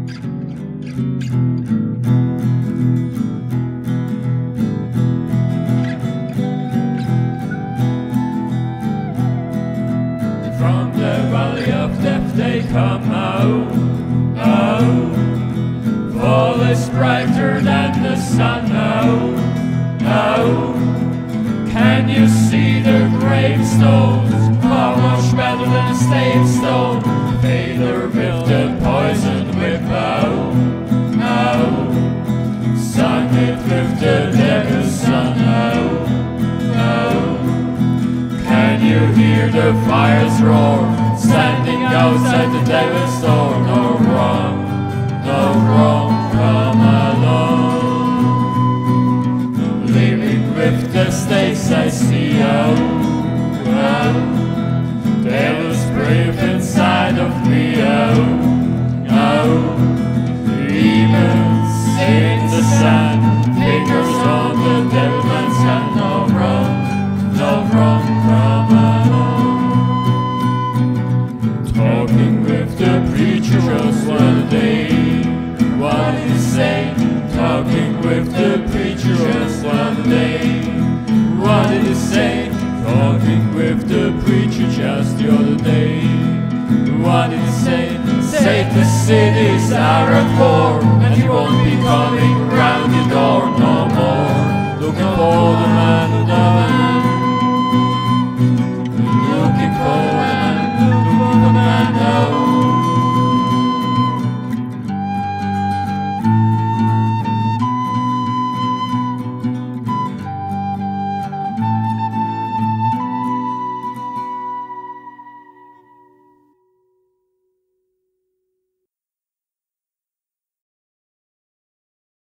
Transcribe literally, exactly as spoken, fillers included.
From the valley of death they come out, out. Fall is brighter than the sun now, now. Can you see the gravestones? How much better than a slave stone? Vader with the poison whip out, out. Sung it with the devil's son out, out. Can you hear the fires roar? Standing outside the devil's door. No wrong, no wrong, come along. Living with the stakes I see out, out. Devil's breath inside of me out, out. Demons in the sand, fingers on the devil's hand. No wrong, no wrong, come along. Talking with the preacher just one day, what did he say? Talking with the preacher just one day, what did he say? Talking with the preacher just the other day, what did he say? Say the cities are at war, and he won't be coming round your door no more. Looking for the man